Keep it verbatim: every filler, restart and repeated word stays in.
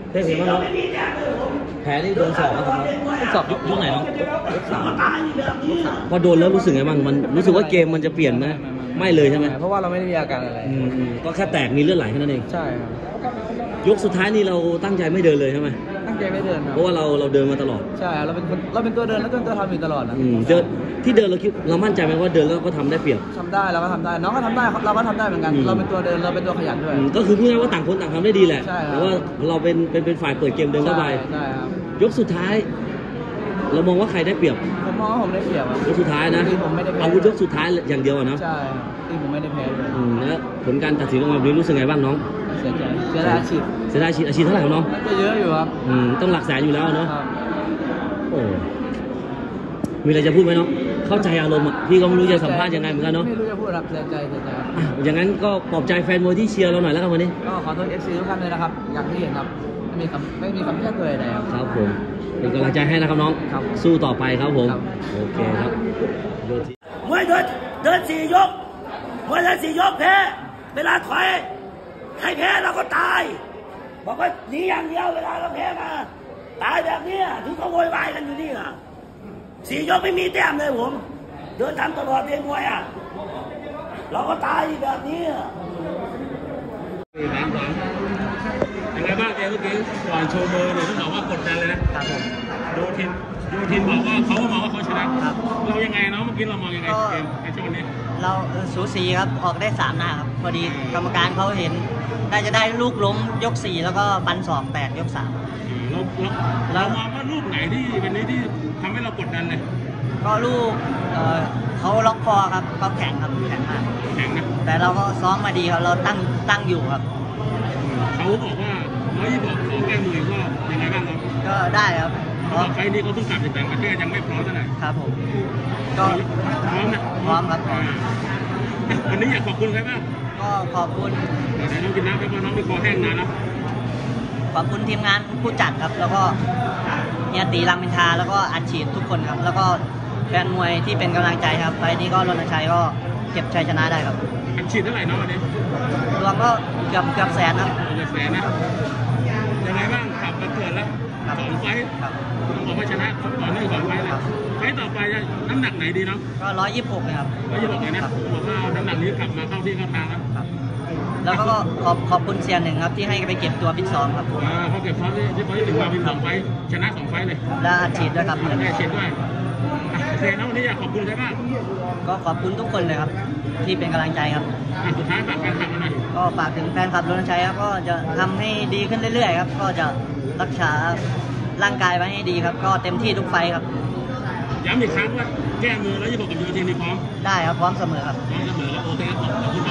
เท่เห็นไหมน้องแผลนี่โดนสอบนะครับสอบยุคไหนน้องยุคสามพอโดนแล้วรู้สึกไงบ้างมันรู้สึกว่าเกมมันจะเปลี่ยนไหมไม่เลยใช่ไหมเพราะว่าเราไม่ได้มีอาการอะไรก็แค่แตกมีเลือดไหลแค่นั้นเองใช่ครับยกสุดท้ายนี่เราตั้งใจไม่เดินเลยใช่ไหมตั้งใจไม่เดินเพราะว่าเราเราเดินมาตลอดใช่เราเป็นเราเป็นตัวเดินแล้วตัวทำอยู่ตลอดนะเดินที่เดินเราคิดเรามั่นใจไหมว่าเดินแล้วก็ทำได้เปรียบทำได้เราก็ทำได้น้องก็ทำได้เราก็ทำได้เหมือนกันเราเป็นตัวเดินเราเป็นตัวขยันด้วยก็คือพูดง่ายว่าต่างคนต่างทำได้ดีแหละแต่ว่าเราเป็นเป็นเป็นฝ่ายเปิดเกมเดินเข้าไปใช่ครับยกสุดท้ายเรามองว่าใครได้เปรียบผมมองว่าผมได้เปรียบยกสุดท้ายนะอาวุธยกสุดท้ายอย่างเดียวนะใช่ที่ผมไม่ได้แพ้เลยแล้วผลการตัดสินออกมาแบบนี้รู้สึกไงบ้างน้องเสียใจเสียดายอาชีพเสียดายอาชีพอาชีพเท่าไหร่น้องน่าจะเยอะอยู่ครับต้องหลักแสนอยู่แล้วเนาะโอ้มีอะไรจะพูดไหมน้องเข้าใจอารมณ์อ่ะพี่ก็ไม่รู้จะสัมภาษณ์ยังไงเหมือนกันเนาะไม่รู้จะพูดรับเสียใจเสียใจอย่างนั้นก็ปลอบใจแฟนมวยที่เชียร์เราหน่อยแล้วกันวันนี้ก็ขอโทษเอฟซีทุกท่านเลยนะครับอย่างที่เห็นครับไม่มีคำไม่มีคำแก้ตัวใดครับครับผมเป็นกำลังใจให้นะครับน้องสู้ต่อไปครับผมโอเคครับมวยเดินเดินสี่ยกมวยเดินสี่ยกแพ้เวลาถอยใครแพ้เราก็ตายบอกว่าหนีอย่างเดียวเวลาเราแพ้มาตายแบบนี้ถึงเขาโวยวายกันอยู่นี่อ่ะสี่ยกไม่มีแต้มเลยผมเดินทำตลอดเองมวยอ่ะเราก็ตายแบบนี้ยังไงบ้างเกมเมื่อกี้ก่อนโชว์มือเนี่ยต้องบอกว่ากดดันเลยนะครับผมโยทินโยทินบอกว่าเขาก็มองว่าเขาชนะเรายังไงเนาะเมื่อกี้เรามองยังไงเกมในช่วงนี้เราสูสีครับออกได้สามหน้าครับพอดีกรรมการเขาเห็นน่าจะได้ลูกล้มยกสี่แล้วก็ฟันสองแตกยกสามเราเรามองว่าลูกไหนที่เป็นนี้ที่ทำให้เรากดดันเลยก็ลูกเขาล็อกคอครับเขาแข็งครับแข็งมากแข็งนะแต่เราก็ซ้อมมาดีครับเราตั้งตั้งอยู่ครับเขาบอกว่าร้อยยี่สิบขอแก้มือก็ยังไงบ้างครับก็ได้ครับเพราะไฟนี้เขาต้องกลับจากต่างประเทศยังไม่พร้อมเท่าไหร่ครับผมก็พร้อมนะพร้อมครับวันนี้อยากขอบคุณใครบ้างก็ขอบคุณแต่น้องกินน้ำไปเพราะน้องไปคอแห้งนานแล้วขอบคุณทีมงานผู้จัดครับแล้วก็เฮียตีรามอินทราแล้วก็อัดฉีดทุกคนครับแล้วก็แฟนมวยที่เป็นกำลังใจครับไฟนี้ก็รณชัยก็เก็บชัยชนะได้ครับอัดฉีดเท่าไหร่น้องวันนี้รวมก็เกือบเกือบแสนครับเกือบแสนนะยังไงบ้างขับมาเกิดแล้วสองไฟต้องบอกว่าชนะต่อเนื่องสองไฟเลยไฟต่อไปน้ำหนักไหนดีเนาะก็ร้อยยี่สิบหกครับร้อยยี่สิบหกเลยนะบอกว่าน้ำหนักนี้กลับมาเข้าที่เข้าทางแล้วแล้วก็ขอบขอบคุณเซียนหนึ่งครับที่ให้ไปเก็บตัวพิษซ้อมครับอ่าเขาเก็บซ้อมที่เขาถึงมาเป็นสองไฟชนะสองไฟเลยและอัดฉีดด้วยครับได้ฉีดด้วยโอเคนะวันนี้อยากขอบคุณใช่ไหมก็ขอบคุณทุกคนเลยครับที่เป็นกำลังใจครับสุดท้ายฝากแฟนคลับมาหน่อยก็ฝากถึงแฟนคลับรณชัยครับก็จะทำให้ดีขึ้นเรื่อยๆครับก็จะรักษาร่างกายไว้ให้ดีครับก็เต็มที่ทุกไฟครับย้ำอีกครั้งว่าแก้มือแล้วยี่สิบหกกับยูทีนี่พร้อมได้ครับพร้อมเสมอครับพร้อมเสมอแล้วโอเคครับขอบคุณ